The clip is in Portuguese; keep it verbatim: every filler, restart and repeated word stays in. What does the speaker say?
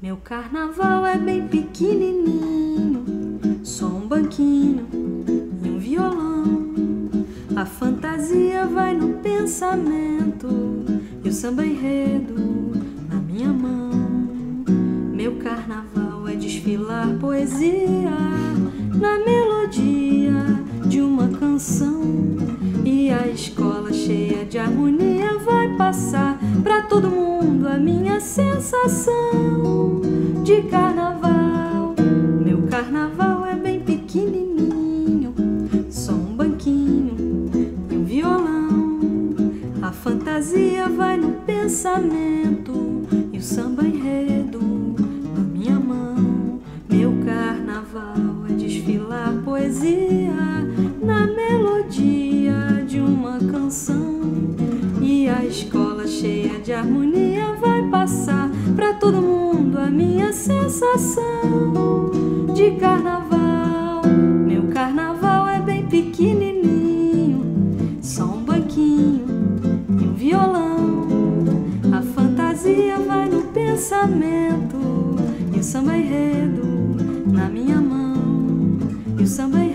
Meu carnaval é bem pequenininho, só um banquinho e um violão. A fantasia vai no pensamento e o samba enredo na minha mão. Meu carnaval é desfilar poesia na melodia de uma canção, e a escola cheia de harmonia vai passar pra todo mundo a minha sensação de carnaval. Meu carnaval é bem pequenininho, só um banquinho e um violão. A fantasia vai no pensamento e o samba enredo na minha mão. Meu carnaval é desfilar poesia na melodia de uma canção, e a escola cheia de harmonia vai passar pra todo mundo a minha sensação de carnaval. Meu carnaval é bem pequenininho, só um banquinho e um violão. A fantasia vai no pensamento e o samba enredo na minha mão. E o samba